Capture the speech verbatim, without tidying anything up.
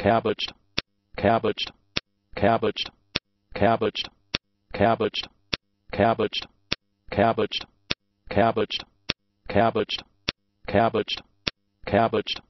cabbaged, cabbaged, cabbaged, cabbaged, cabbaged, cabbaged, cabbaged, cabbaged, cabbaged, cabbaged, cabbaged,